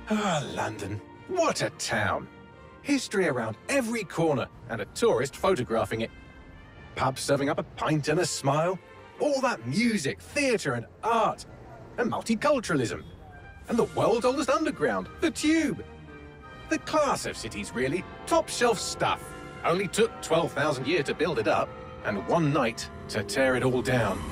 Ah, London. What a town. History around every corner, and a tourist photographing it. Pubs serving up a pint and a smile. All that music, theatre and art. And multiculturalism. And the world's oldest underground, the Tube. The class of cities, really. Top shelf stuff. Only took 12,000 years to build it up, and one night to tear it all down.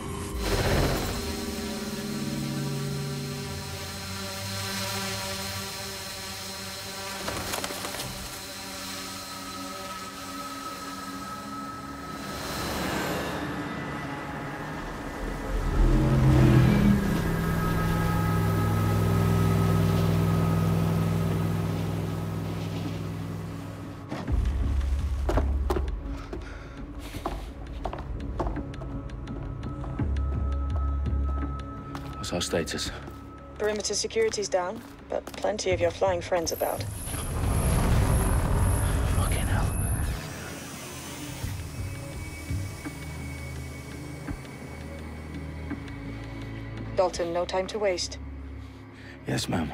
What's our status? Perimeter security's down, but plenty of your flying friends about. Fucking hell. Dalton, no time to waste. Yes, ma'am.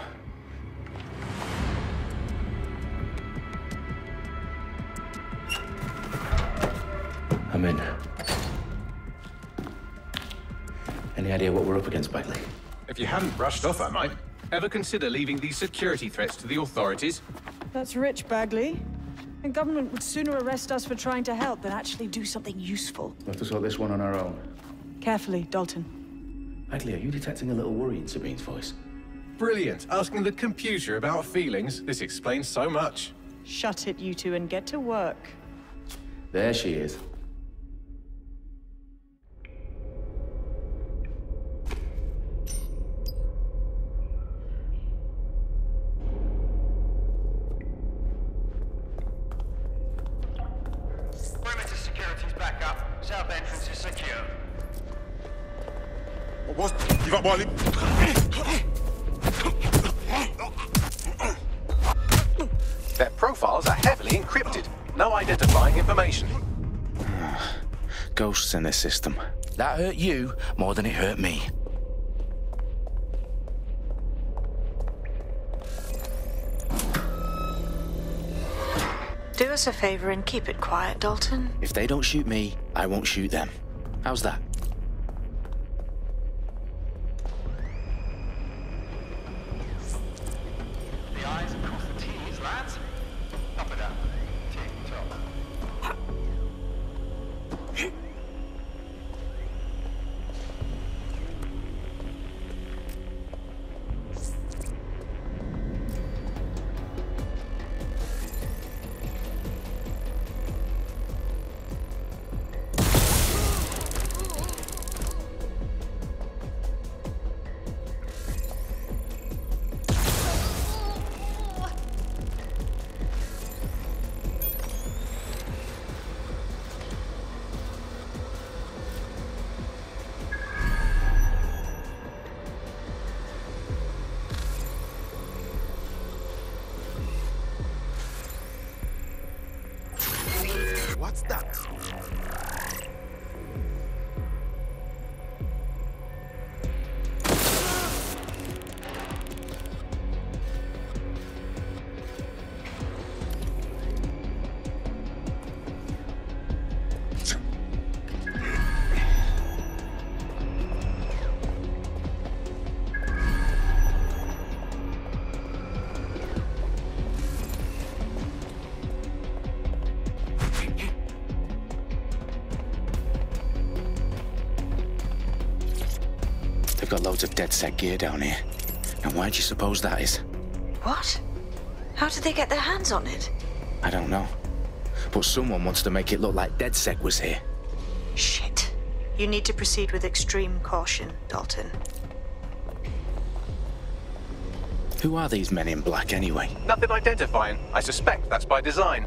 I'm in. Any idea what we're up against, Bagley? If you hadn't brushed off, I might. Ever consider leaving these security threats to the authorities? That's rich, Bagley. The government would sooner arrest us for trying to help than actually do something useful. We'll have to sort this one on our own. Carefully, Dalton. Bagley, are you detecting a little worry in Sabine's voice? Brilliant. Asking the computer about feelings. This explains so much. Shut it, you two, and get to work. There she is. Perimeter security's back up. South entrance is secure. What? Give up, Wiley. Their profiles are heavily encrypted. No identifying information. Ghosts in this system. That hurt you more than it hurt me. Do us a favor and keep it quiet, Dalton. If they don't shoot me, I won't shoot them. How's that? The I's across the T's, lads. Up and down. Tick-tock. What's that? They've got loads of DedSec gear down here. Now why do you suppose that is? What? How did they get their hands on it? I don't know. But someone wants to make it look like DedSec was here. Shit. You need to proceed with extreme caution, Dalton. Who are these men in black anyway? Nothing identifying. I suspect that's by design.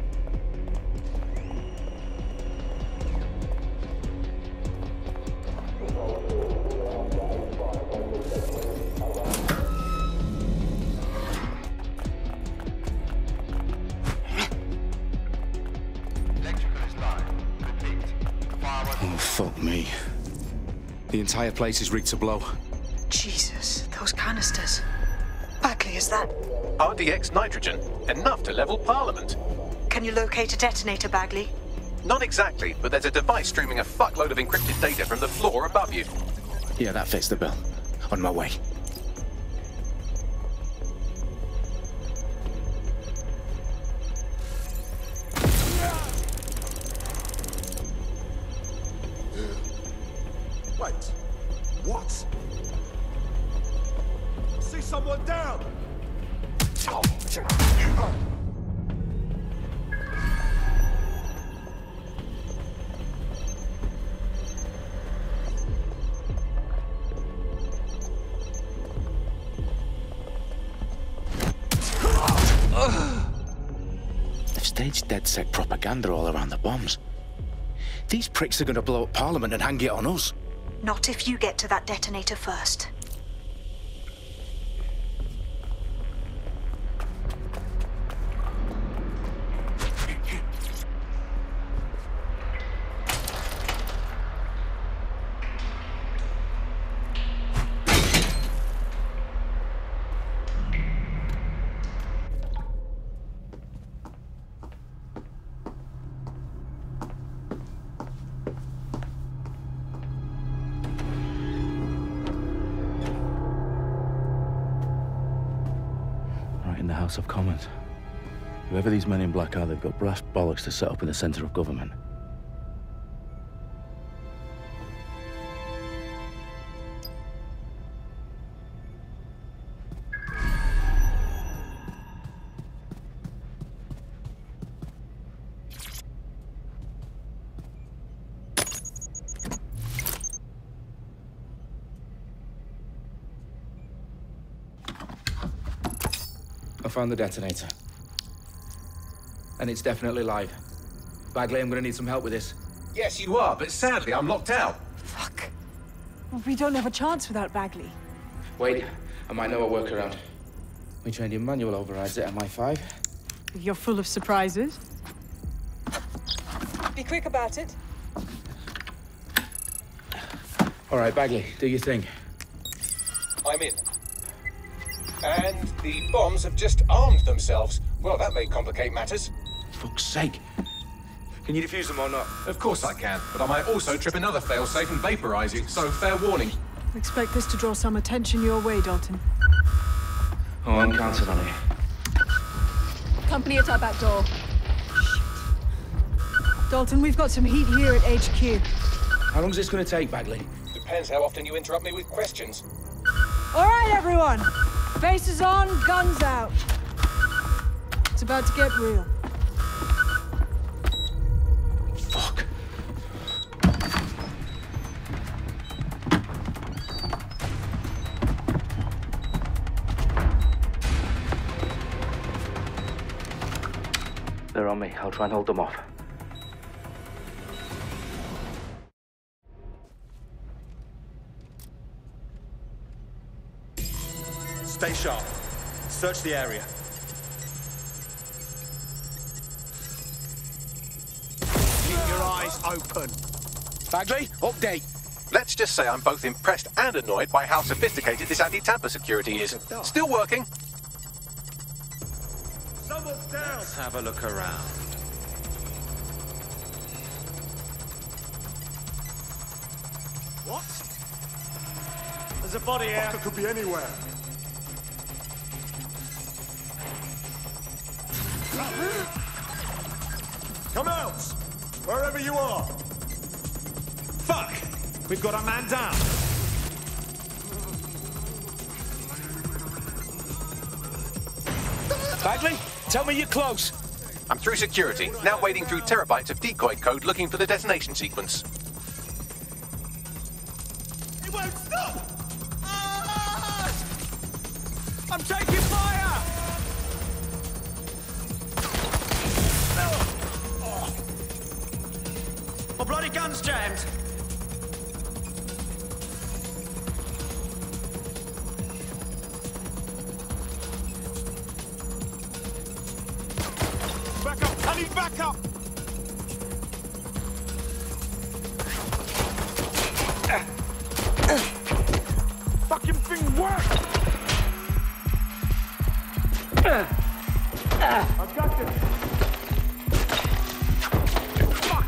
Electrical is live. Repeat. Fireworks. Oh, fuck me. The entire place is rigged to blow. Jesus, those canisters. Bagley, is that? RDX nitrogen, enough to level Parliament. Can you locate a detonator, Bagley? Not exactly, but there's a device streaming a fuckload of encrypted data from the floor above you. Yeah, that fits the bill. On my way. Wait. What? See someone down! They've staged DedSec propaganda all around the bombs. These pricks are going to blow up Parliament and hang it on us. Not if you get to that detonator first. In the House of Commons. Whoever these men in black are, they've got brass bollocks to set up in the centre of government. I found the detonator. And it's definitely live. Bagley, I'm gonna need some help with this. Yes, you are, but sadly I'm locked out. Fuck. Well, we don't have a chance without Bagley. Wait, I might know a workaround. We trained in manual overrides at MI5. You're full of surprises. Be quick about it. All right, Bagley, do your thing. I'm in. And the bombs have just armed themselves. Well, that may complicate matters. Fuck's sake. Can you defuse them or not? Of course I can, but I might also trip another failsafe and vaporize you, so fair warning. Expect this to draw some attention your way, Dalton. Oh, I'm counting on it. Company at our back door. Shit. Dalton, we've got some heat here at HQ. How long's this gonna take, Bagley? Depends how often you interrupt me with questions. All right, everyone. Faces on, guns out. It's about to get real. Fuck. They're on me. I'll try and hold them off. Stay sharp. Search the area. Keep your eyes open. Bagley, update. Let's just say I'm both impressed and annoyed by how sophisticated this anti-tamper security is. Still working. Someone's down. Let's have a look around. What? There's a body here. It could be anywhere. Come out! Wherever you are! Fuck! We've got a man down. Bagley, tell me you're close. I'm through security, now wading through terabytes of decoy code looking for the detonation sequence. It won't stop! Ah! I'm taking fire! My bloody gun's jammed. Back up! I need backup! Fucking thing worked!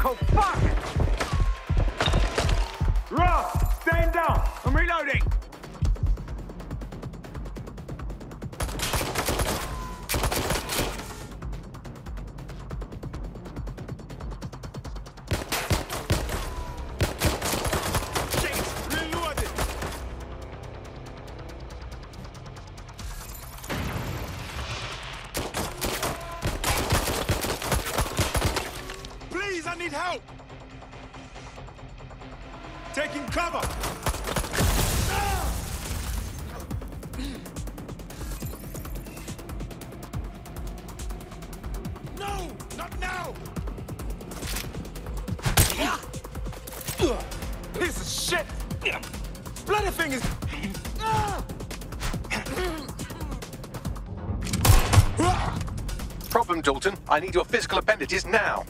Oh, fuck! Ross, stand down! I'm reloading! Help! Taking cover! No! Not now! Piece of shit! Bloody fingers! Problem, Dalton. I need your physical appendages now.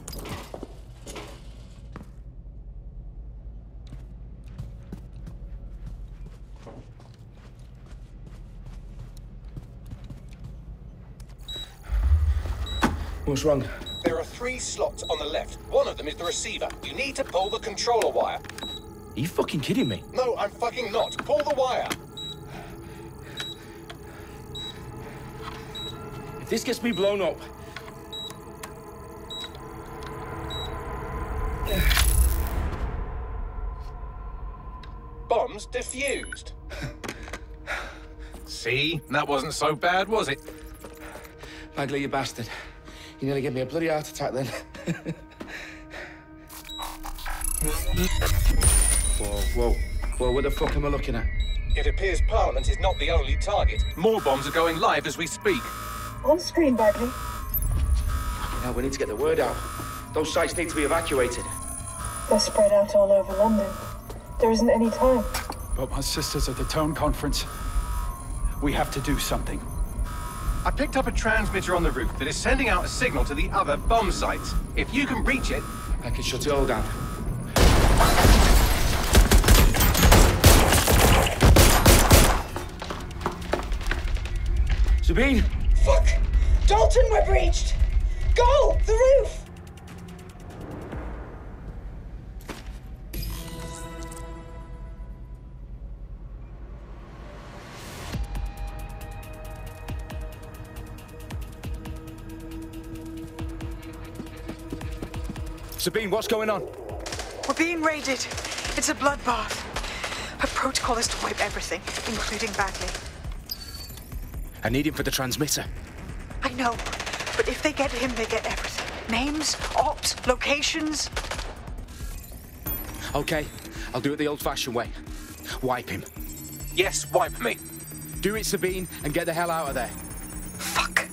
What's wrong? There are 3 slots on the left. One of them is the receiver. You need to pull the controller wire. Are you fucking kidding me? No, I'm fucking not. Pull the wire. If this gets me blown up... Bombs defused. See? That wasn't so bad, was it? Bagley, you bastard. You nearly gave me a bloody heart attack then. Whoa, what the fuck am I looking at? It appears Parliament is not the only target. More bombs are going live as we speak. On screen, Bagley. Now we need to get the word out. Those sites need to be evacuated. They're spread out all over London. There isn't any time. But my sister's at the town conference. We have to do something. I picked up a transmitter on the roof that is sending out a signal to the other bomb sites. If you can reach it... I can shut it all down. Sabine! Fuck! Dalton, we're breached! Go! The roof! Sabine, what's going on? We're being raided. It's a bloodbath. Her protocol is to wipe everything, including Bagley. I need him for the transmitter. I know, but if they get him, they get everything. Names, ops, locations. Okay, I'll do it the old-fashioned way. Wipe him. Yes, wipe me. Do it, Sabine, and get the hell out of there. Fuck.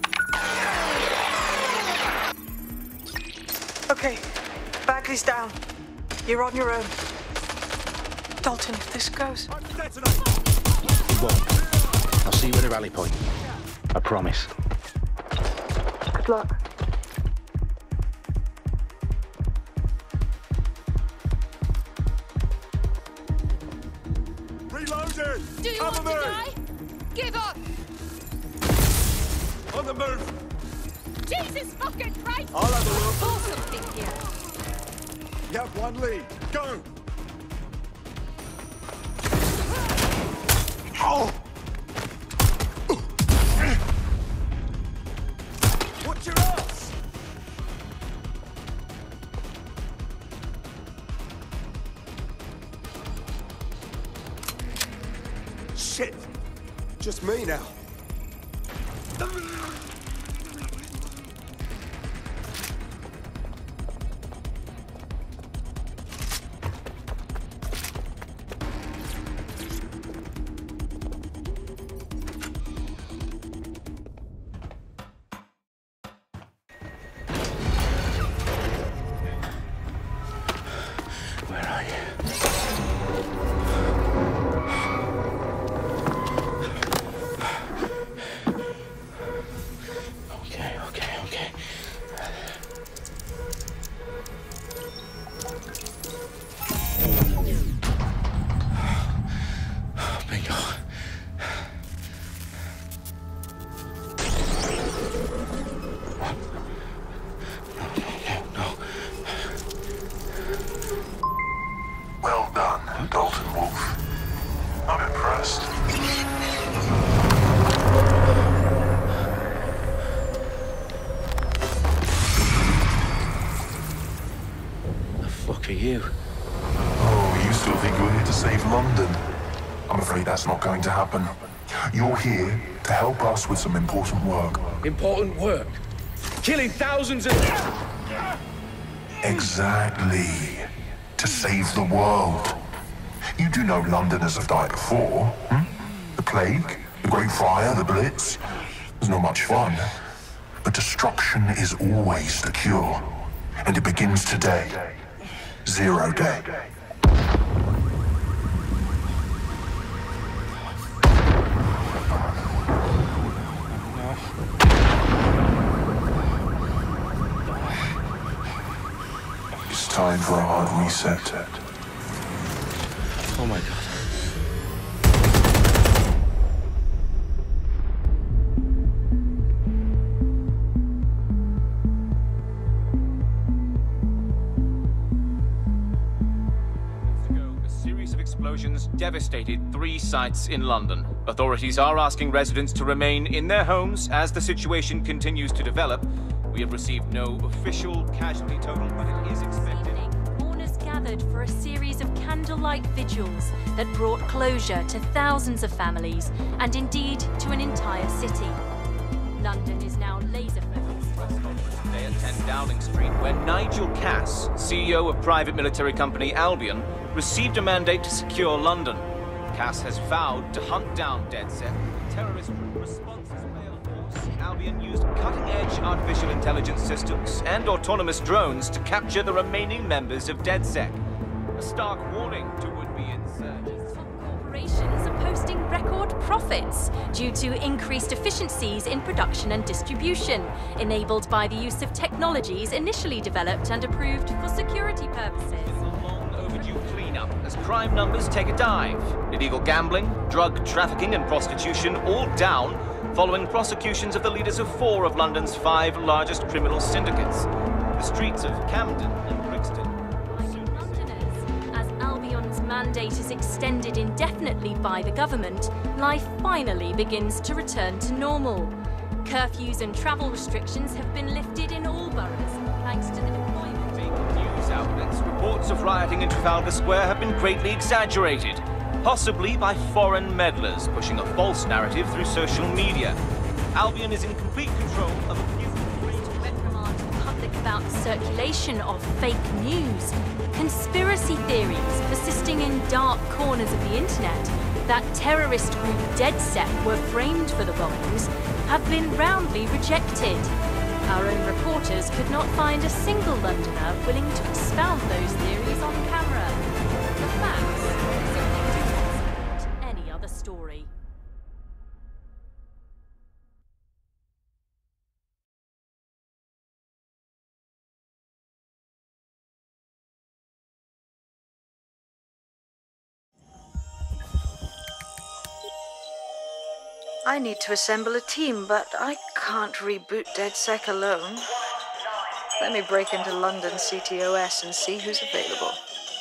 Okay, Bagley's down. You're on your own. Dalton, if this goes... It won't. I'll see you at the rally point. I promise. Good luck. Reloading! Do you want to die? Give up! On the move! Jesus fucking Christ! I'll have a look. Pull something here. You have one lead. Go! Oh! Watch your ass! Shit! Just me now. Where are you? fuck are you? Oh, you still think you're here to save London? I'm afraid that's not going to happen. You're here to help us with some important work. Important work? Killing thousands of... Exactly. To save the world. You do know Londoners have died before, hmm? The Plague, the Great Fire, the Blitz. It's not much fun. But destruction is always the cure. And it begins today. Zero Day. It's time for a hard reset. Oh my God. Explosions devastated 3 sites in London. Authorities are asking residents to remain in their homes as the situation continues to develop. We have received no official casualty total, but it is expected. Mourners gathered for a series of candlelight vigils that brought closure to thousands of families and indeed to an entire city. London is now laser focused. Today at 10 Downing Street, where Nigel Cass, CEO of private military company Albion, received a mandate to secure London. Cass has vowed to hunt down DedSec. Terrorist responses failed force. Albion used cutting-edge artificial intelligence systems and autonomous drones to capture the remaining members of DedSec. A stark warning to would-be insurgents. Corporations are posting record profits due to increased efficiencies in production and distribution, enabled by the use of technologies initially developed and approved for security purposes. Cleanup as crime numbers take a dive. Illegal gambling, drug trafficking and prostitution all down following prosecutions of the leaders of 4 of London's 5 largest criminal syndicates. The streets of Camden and Brixton. Londoners, as Albion's mandate is extended indefinitely by the government, life finally begins to return to normal. Curfews and travel restrictions have been lifted in all boroughs thanks to the deployment. Outlets, reports of rioting in Trafalgar Square have been greatly exaggerated, possibly by foreign meddlers pushing a false narrative through social media. Albion is in complete control of a few reprimand the public about the circulation of fake news, conspiracy theories persisting in dark corners of the internet that terrorist group DedSec were framed for the bombings have been roundly rejected. Our own reporters could not find a single Londoner willing to expound those theories on camera. The facts simply do not support any other story. I need to assemble a team, but I can't reboot DedSec alone. Let me break into London CTOS and see who's available.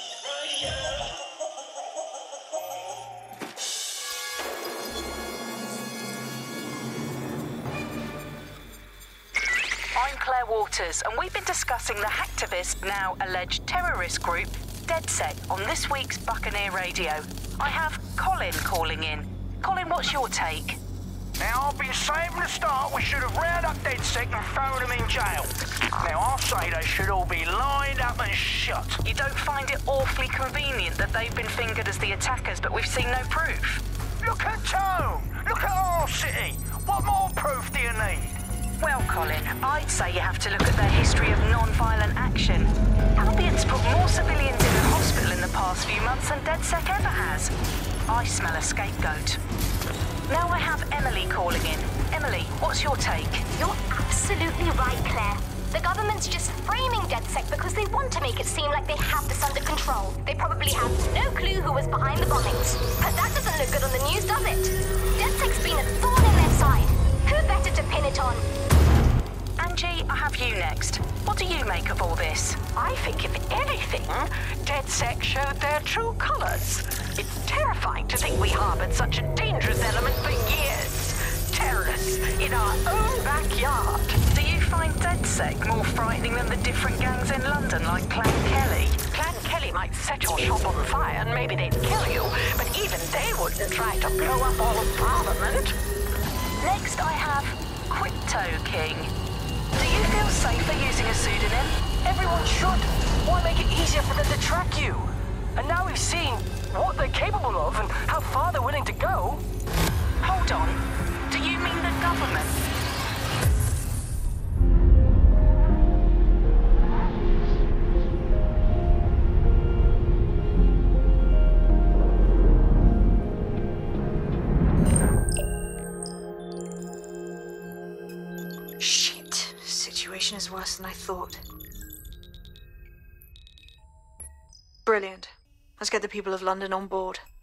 I'm Claire Waters, and we've been discussing the hacktivist, now alleged terrorist group, DedSec, on this week's Buccaneer Radio. I have Colin calling in. Colin, what's your take? Now, I've been saying from the start we should have rounded up DedSec and thrown them in jail. Now, I'll say they should all be lined up and shot. You don't find it awfully convenient that they've been fingered as the attackers, but we've seen no proof? Look at Tone! Look at our city! What more proof do you need? Well, Colin, I'd say you have to look at their history of non-violent action. Albion's put more civilians in the hospital in the past few months than DedSec ever has. I smell a scapegoat. Now I have Emily calling in. Emily, what's your take? You're absolutely right, Claire. The government's just framing DedSec because they want to make it seem like they have this under control. They probably have no clue who was behind the bombings. But that doesn't look good on the news, does it? DedSec's been a thorn in their side. Who better to pin it on? Angie, I have you next. What do you make of all this? I think, if anything, DedSec showed their true colours. It's terrifying to think we harboured such a dangerous element for years. Terrorists in our own backyard. Do you find DedSec more frightening than the different gangs in London, like Clan Kelly? Kelly might set your shop on fire and maybe they'd kill you, but even they wouldn't try to blow up all of Parliament. Next I have Crypto King. Do you feel safer using a pseudonym? Everyone should. Why make it easier for them to track you? And now we've seen what they're capable of and how far they're willing to go. Hold on. Do you mean the government? Shit. Situation is worse than I thought. Brilliant. Let's get the people of London on board.